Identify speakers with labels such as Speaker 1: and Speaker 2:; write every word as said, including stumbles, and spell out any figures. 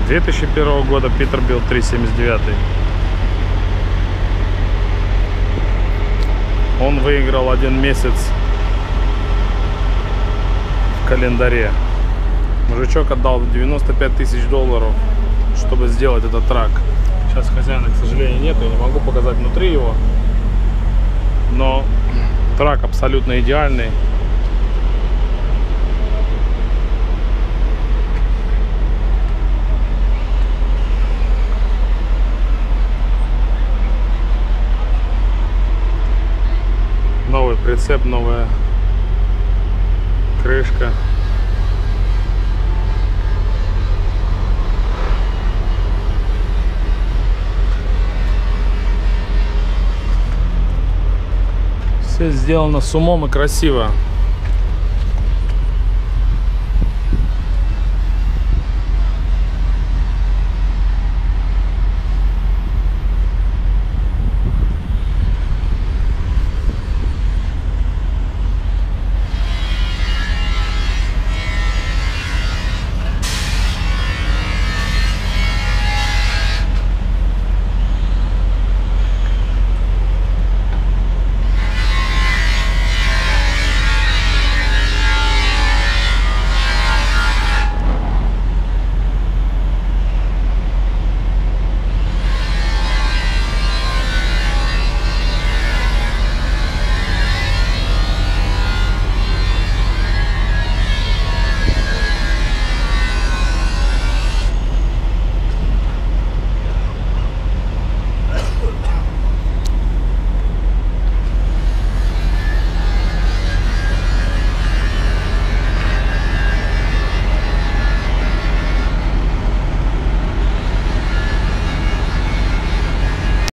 Speaker 1: две тысячи первого года Peterbilt три семьдесят девять. Он выиграл один месяц в календаре. Мужичок отдал девяносто пять тысяч долларов, чтобы сделать этот трак. Сейчас хозяина, к сожалению, нет, я не могу показать внутри его. Но трак абсолютно идеальный. Новый прицеп, новая крышка. Все сделано с умом и красиво.